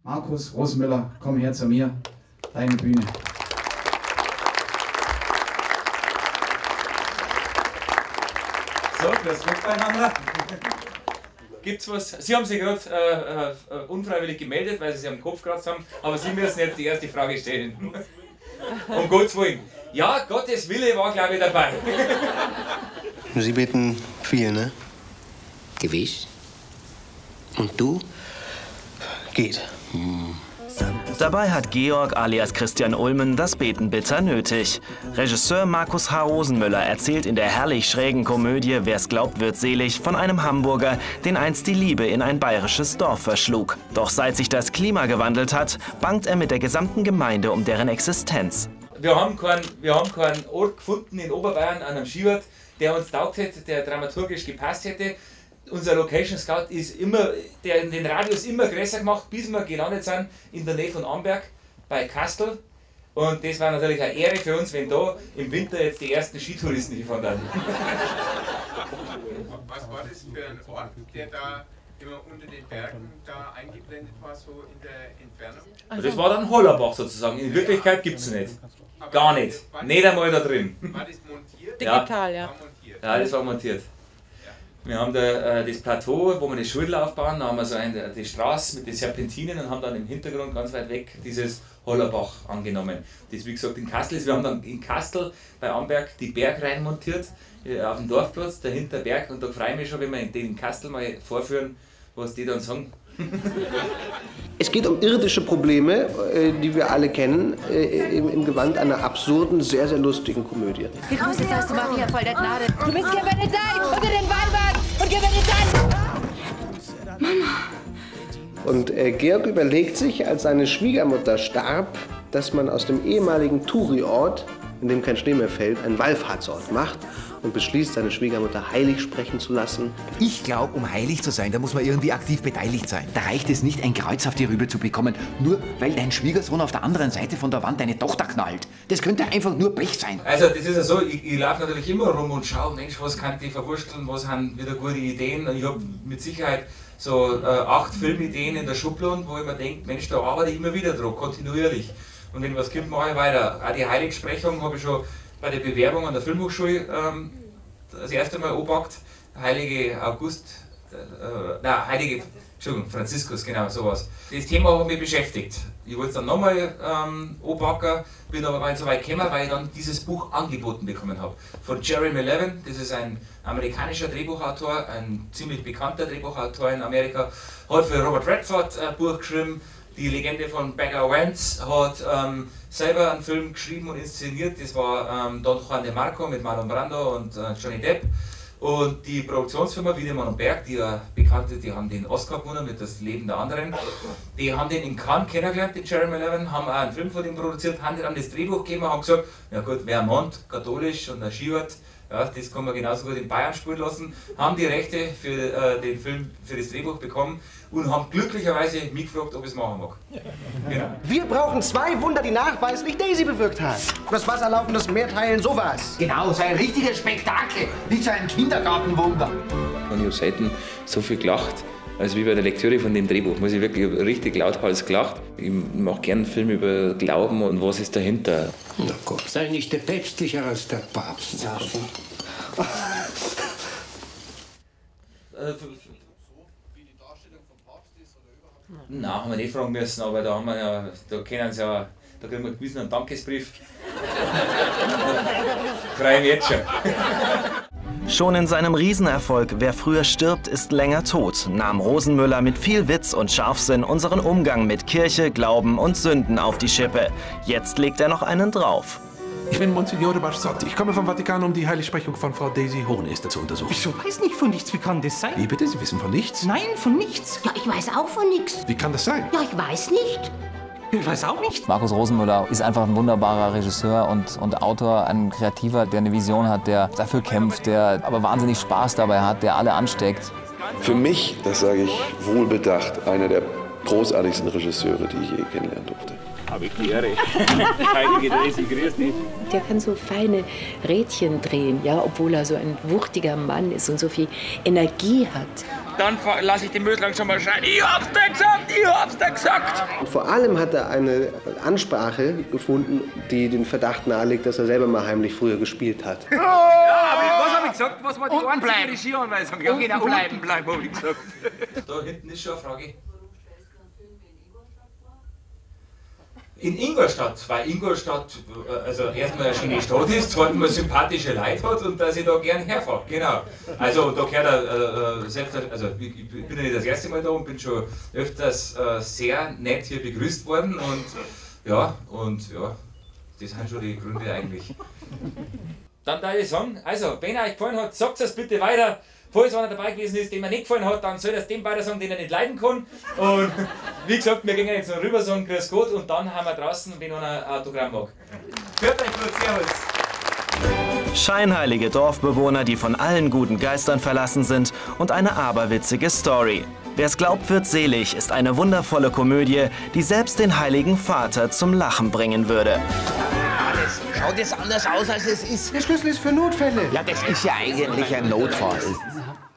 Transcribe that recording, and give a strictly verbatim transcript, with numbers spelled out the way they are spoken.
Markus Rosenmüller, komm her zu mir, deine Bühne. So, grüß Gott beieinander. Gibt's was? Sie haben sich gerade äh, äh, unfreiwillig gemeldet, weil Sie sich am Kopf gekratzt haben, aber Sie müssen jetzt die erste Frage stellen. Um Gottes Willen. Ja, Gottes Wille war, glaube ich, dabei. Sie beten viel, ne? Gewiss. Und du? Geht. Hm. Dabei hat Georg alias Christian Ulmen das Beten bitter nötig. Regisseur Markus H. Rosenmüller erzählt in der herrlich schrägen Komödie Wer's glaubt, wird selig von einem Hamburger, den einst die Liebe in ein bayerisches Dorf verschlug. Doch seit sich das Klima gewandelt hat, bangt er mit der gesamten Gemeinde um deren Existenz. Wir haben keinen, wir haben keinen Ort gefunden in Oberbayern an einem Skiort, der uns taugt hätte, der dramaturgisch gepasst hätte. Unser Location Scout ist immer, der den Radius immer größer gemacht, bis wir gelandet sind in der Nähe von Amberg bei Kastel. Und das war natürlich eine Ehre für uns, wenn da im Winter jetzt die ersten Skitouristen gefahren werden. Was war das für ein Ort, der da immer unter den Bergen da eingeblendet war, so in der Entfernung? Also das war dann Hollerbach sozusagen. In Wirklichkeit gibt es nicht. Gar nicht. Nicht einmal da drin. War das montiert? Digital, ja. War montiert. Ja, das war montiert. Wir haben da äh, das Plateau, wo wir die Schule aufbauen, da haben wir so eine, die Straße mit den Serpentinen und haben dann im Hintergrund ganz weit weg dieses Hollerbach angenommen. Das wie gesagt in Kastel ist. Wir haben dann in Kastel bei Amberg die Bergreihen montiert, äh, auf dem Dorfplatz, dahinter Berg, und da freue ich mich schon, wenn wir den in Kastel mal vorführen, was die dann sagen. Es geht um irdische Probleme, äh, die wir alle kennen, äh, im, im Gewand einer absurden, sehr, sehr lustigen Komödie. Gegrüßet seist du, Maria, voll der Gnade. Du bist gebenedeit unter den Weinberg und gebenedeit. Mama. Und äh, Georg überlegt sich, als seine Schwiegermutter starb, dass man aus dem ehemaligen Touri-Ort, in dem kein Schnee mehr fällt, einen Wallfahrtsort macht und beschließt, seine Schwiegermutter heilig sprechen zu lassen. Ich glaube, um heilig zu sein, da muss man irgendwie aktiv beteiligt sein. Da reicht es nicht, ein Kreuz auf die Rübe zu bekommen, nur weil dein Schwiegersohn auf der anderen Seite von der Wand deine Tochter knallt. Das könnte einfach nur Pech sein. Also das ist ja so, ich, ich laufe natürlich immer rum und schaue, Mensch, was kann ich verwursteln, was haben wieder gute Ideen. Und ich habe mit Sicherheit so äh, acht Filmideen in der Schublade, wo ich mir denke, Mensch, da arbeite ich immer wieder dran, kontinuierlich. Und wenn was gibt, mache ich weiter. Auch die Heiligsprechung habe ich schon bei der Bewerbung an der Filmhochschule ähm, das erste Mal angepackt. Heilige August, äh, nein, Heilige, Entschuldigung, Franziskus, genau, sowas. Das Thema hat mich beschäftigt. Ich wollte es dann nochmal ähm, anpacken, bin aber gar nicht so weit gekommen, weil ich dann dieses Buch angeboten bekommen habe. Von Jeremy Levin, das ist ein amerikanischer Drehbuchautor, ein ziemlich bekannter Drehbuchautor in Amerika, hat für Robert Redford ein Buch geschrieben. Die Legende von Bagger Vance hat ähm, selber einen Film geschrieben und inszeniert. Das war ähm, Don Juan de Marco mit Marlon Brando und äh, Johnny Depp. Und die Produktionsfirma Wiedemann und Berg, die ja bekannt ist, die haben den Oscar gewonnen mit Das Leben der anderen. Die haben den in Cannes kennengelernt, den Jeremy Levin, haben auch einen Film von ihm produziert, haben dann das Drehbuch gegeben und haben gesagt, ja gut, Vermont, katholisch und ein Skiort, ja, das kann man genauso gut in Bayern spielen lassen, haben die Rechte für äh, den Film, für das Drehbuch bekommen und haben glücklicherweise mich gefragt, ob ich es machen mag. Genau. Wir brauchen zwei Wunder, die nachweislich Daisy bewirkt hat. Das wasserlaufendes Meerteilen, sowas. Genau, so ein richtiges Spektakel, nicht so ein Kindergartenwunder. Und ich habe selten so viel gelacht, als wie bei der Lektüre von dem Drehbuch. Muss ich wirklich richtig lauthals gelacht. Ich mache gerne einen Film über Glauben und was ist dahinter. Na Gott, sei nicht der päpstlicher als der Papst. Ja. Nein, haben wir nicht fragen müssen, aber da haben wir ja, da können sie ja, da kriegen wir gewissen einen Dankesbrief. Freue mich jetzt schon. Schon in seinem Riesenerfolg Wer früher stirbt, ist länger tot, nahm Rosenmüller mit viel Witz und Scharfsinn unseren Umgang mit Kirche, Glauben und Sünden auf die Schippe. Jetzt legt er noch einen drauf. Ich bin Monsignore Barsotti. Ich komme vom Vatikan, um die Heiligsprechung von Frau Daisy Hohenester zu untersuchen. Wieso weiß nicht von nichts? Wie kann das sein? Wie bitte? Sie wissen von nichts? Nein, von nichts. Ja, ich weiß auch von nichts. Wie kann das sein? Ja, ich weiß nicht. Ich weiß auch nicht. Markus Rosenmüller ist einfach ein wunderbarer Regisseur und, und Autor, ein Kreativer, der eine Vision hat, der dafür kämpft, der aber wahnsinnig Spaß dabei hat, der alle ansteckt. Für mich, das sage ich wohlbedacht, einer der großartigsten Regisseure, die ich je kennenlernen durfte. Habe ich die Ehre. Heilige Daisy, grüß dich. Der kann so feine Rädchen drehen, ja, obwohl er so ein wuchtiger Mann ist und so viel Energie hat. dann lasse ich den Müllschrank schon mal schreien. Ich hab's dir gesagt, ich hab's dir gesagt. Und vor allem hat er eine Ansprache gefunden, die den Verdacht nahelegt, dass er selber mal heimlich früher gespielt hat. Ja, aber was habe ich gesagt? Was war die einzige Regieanweisung? Ja, genau, bleiben, bleiben, habe ich gesagt. Da hinten ist schon eine Frage. In Ingolstadt, weil Ingolstadt also erstmal eine schöne Stadt ist, zweitens mal sympathische Leute hat und dass ich da gern herfahre. Genau. Also da gehört er äh, selbst, also ich, ich bin ja nicht das erste Mal da und bin schon öfters äh, sehr nett hier begrüßt worden und ja, und ja, das sind schon die Gründe eigentlich. Dann darf ich sagen, also wenn euch gefallen hat, sagt es bitte weiter. Falls einer dabei gewesen ist, dem er nicht gefallen hat, dann soll er es dem weiter sagen, den er nicht leiden kann. Und wie gesagt, wir gehen jetzt noch rüber, sagen Grüß Gott und dann haben wir draußen, wenn einer ein Autogramm mag. Hört euch gut, servus. Scheinheilige Dorfbewohner, die von allen guten Geistern verlassen sind und eine aberwitzige Story. Wer's glaubt, wird selig ist eine wundervolle Komödie, die selbst den Heiligen Vater zum Lachen bringen würde. Das schaut jetzt anders aus, als es ist. Der Schlüssel ist für Notfälle. Ja, das ist ja eigentlich ein Notfall.